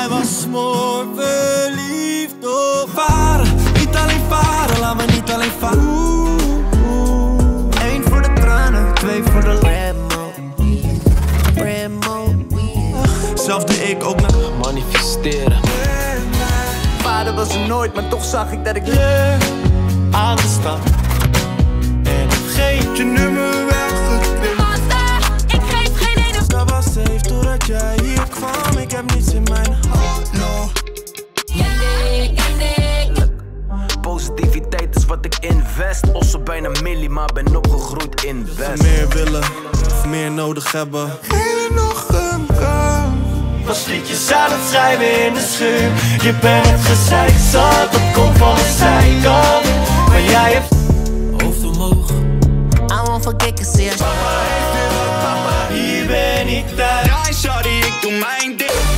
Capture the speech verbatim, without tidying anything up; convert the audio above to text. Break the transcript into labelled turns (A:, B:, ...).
A: Hij was smoor verliefd op varen. Niet alleen varen, laat me niet alleen varen.
B: Eén voor de tranen, twee voor de Remo. Remo.
A: Zelfde ik ook naar
C: manifesteren.
B: Vader was er nooit, maar toch zag ik dat ik
A: je aan de stad. En ik geef je nummer wel geklikt.
D: Monster, ik geef geen ene.
A: Dat was safe totdat jij hier kwam. Ik heb niets in mijn hand, no.
C: Positiviteit is wat ik invest. Osso bijna milli, maar ben opgegroeid in West.
A: Meer willen, of meer nodig hebben. Geef je nog een kans. Was liedjes aan het schrijven in de schuur. Je bent het gezeik zat, dat komt van de zijkant. Maar jij hebt hoofd omhoog.
B: I won't forget cause
A: Papa heeft weer wat, papa, hier ben ik thuis.
E: Ja, sorry, ik doe mijn ding.